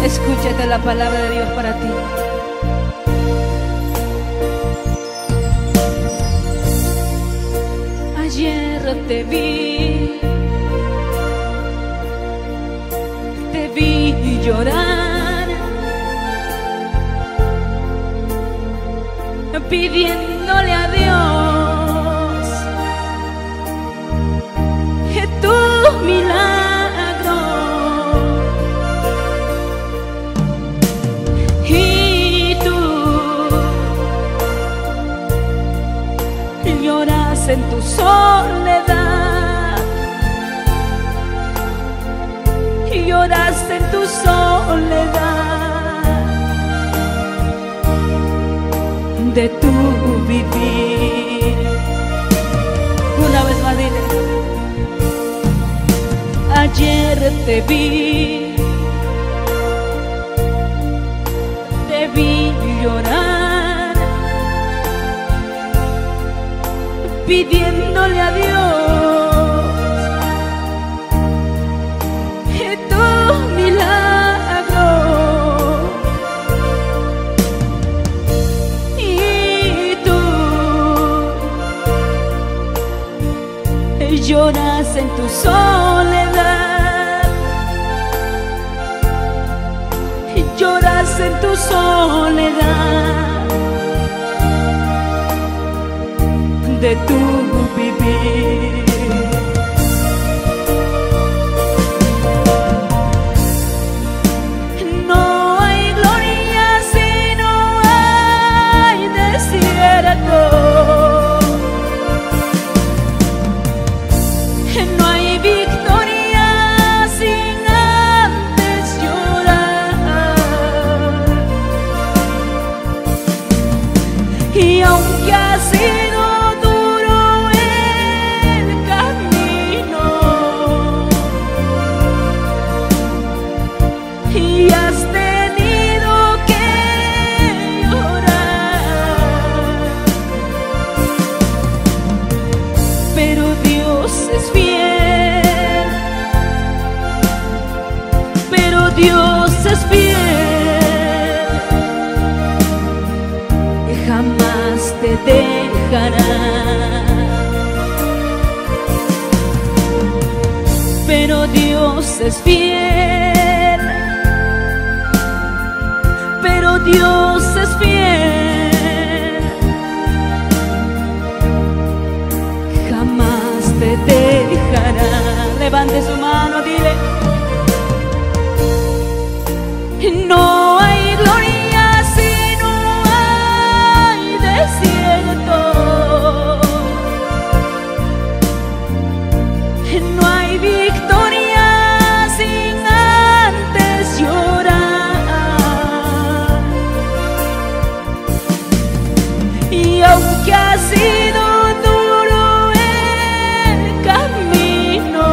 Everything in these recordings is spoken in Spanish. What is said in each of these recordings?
Escúchate la palabra de Dios para ti. Ayer te vi llorar, pidiéndole a Dios que tu milagro, y tú lloras en tu soledad, y lloras en tu soledad de tu vivir. Una vez más dile: ayer te vi llorar, pidiéndole a Dios que tu milagro, y tú lloras en tu soledad, lloras en tu soledad de tu vivir. No hay gloria si no hay desierto, no hay victoria sin antes llorar. Y aunque ha sido Dios es fiel, y jamás te dejará. Pero Dios es fiel, pero Dios es fiel, jamás te dejará. Levante su mano, dile: no hay gloria si no hay desierto, no hay victoria sin antes llorar. Y aunque ha sido duro el camino,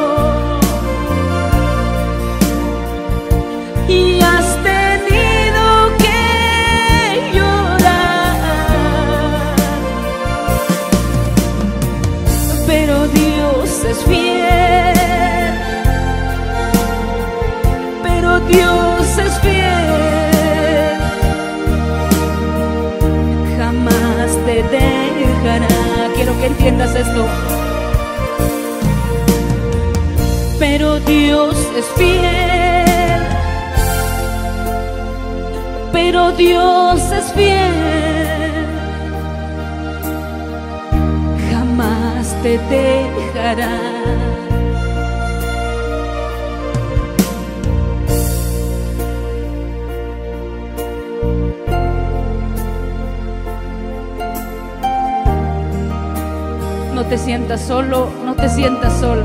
y has tenido que llorar, pero Dios es fiel, pero Dios es fiel, jamás te dejará. Quiero que entiendas esto. Pero Dios es fiel, pero Dios es fiel, jamás te dejará. No te sientas solo, no te sientas sola.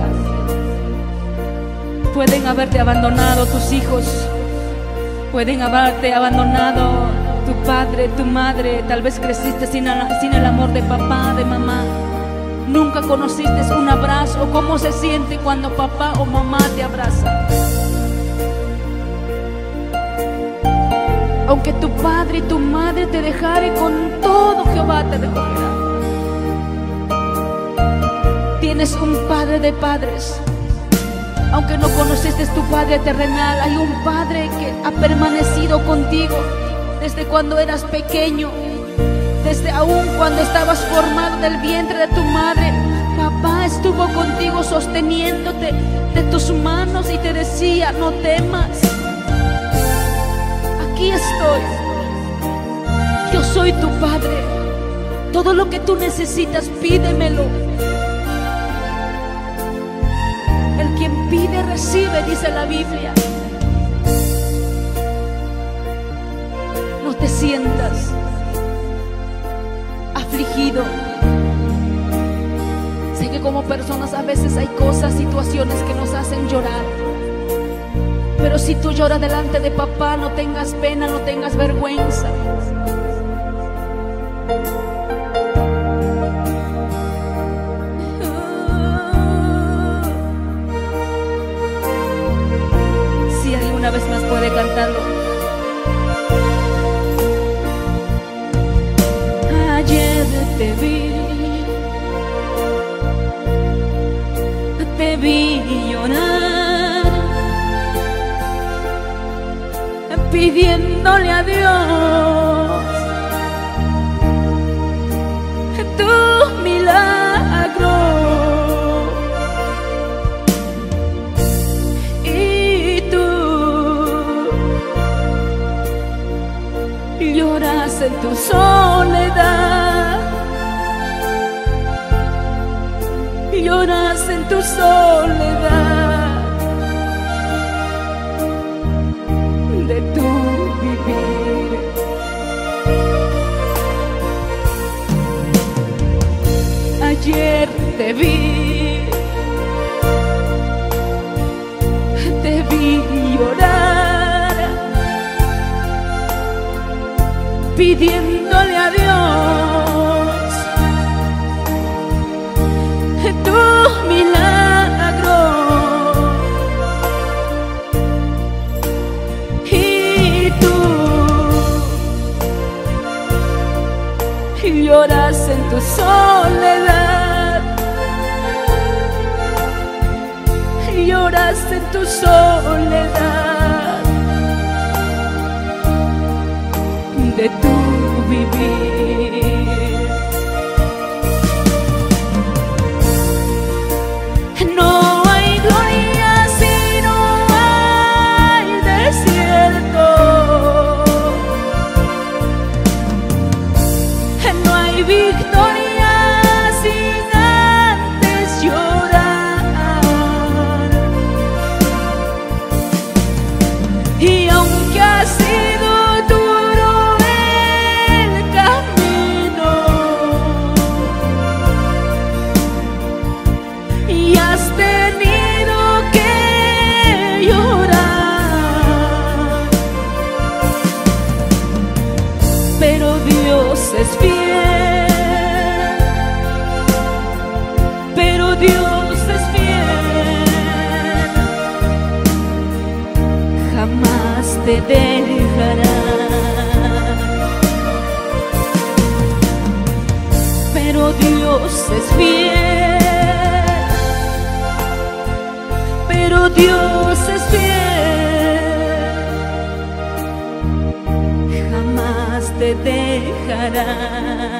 Pueden haberte abandonado tus hijos, pueden haberte abandonado tu padre, tu madre. Tal vez creciste sin el amor de papá, de mamá. Nunca conociste un abrazo o cómo se siente cuando papá o mamá te abraza. Aunque tu padre y tu madre te dejaren, con todo Jehová te recogerá. Tienes un Padre de padres Aunque no conociste tu Padre terrenal, hay un Padre que ha permanecido contigo desde cuando eras pequeño, desde aún cuando estabas formado del vientre de tu madre. Papá estuvo contigo sosteniéndote de tus manos y te decía: no temas, aquí estoy, yo soy tu Padre, todo lo que tú necesitas pídemelo. El quien pide recibe, dice la Biblia. No te sientas afligido. Sé que como personas a veces hay cosas, situaciones que nos hacen llorar, pero si tú lloras delante de papá, no tengas pena, no tengas vergüenza. Si alguna vez más puede cantarlo. Ayer te vi llorar, pidiéndole a Dios tu milagro, y tú lloras en tu soledad, lloras en tu soledad de tu vivir. Ayer te vi llorar, pidiéndole a Dios tu milagro, y tú lloras en tu soledad, lloras en tu soledad de tu vivir. No hay gloria si no hay desierto, no hay victoria sin antes llorar. Y aunque ha sido duro el camino y has tenido que llorar, pero Dios es fiel, pero Dios es fiel, jamás te dejará, pero Dios es fiel, pero Dios es fiel, jamás te dejará.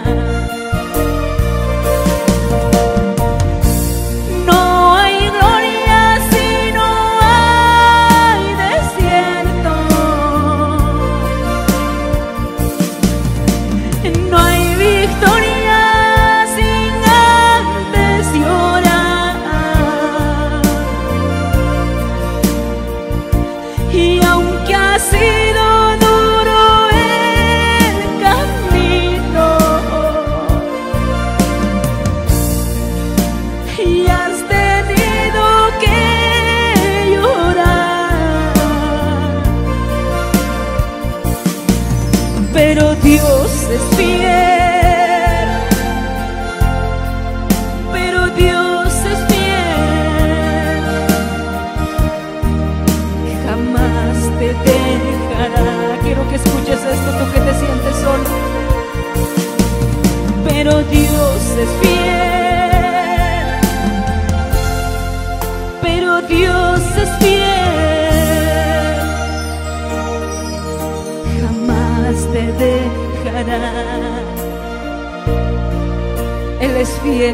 No hay gloria si no hay desierto, no hay victoria sin antes llorar. Y aunque ha sido duro el camino y has tenido que llorar, pero Dios es fiel, pero Dios es fiel, jamás te dejará. Quiero que escuches esto, tú que te sientes solo. Pero Dios es fiel, pero Dios te dejará. Él es fiel,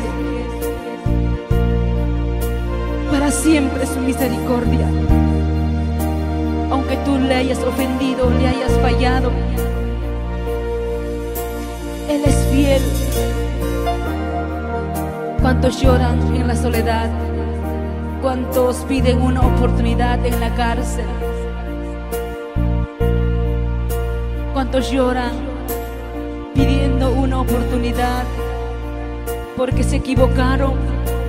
para siempre su misericordia. Aunque tú le hayas ofendido, le hayas fallado, Él es fiel. ¿Cuántos lloran en la soledad? ¿Cuántos piden una oportunidad en la cárcel? ¿Cuántos lloran pidiendo una oportunidad porque se equivocaron?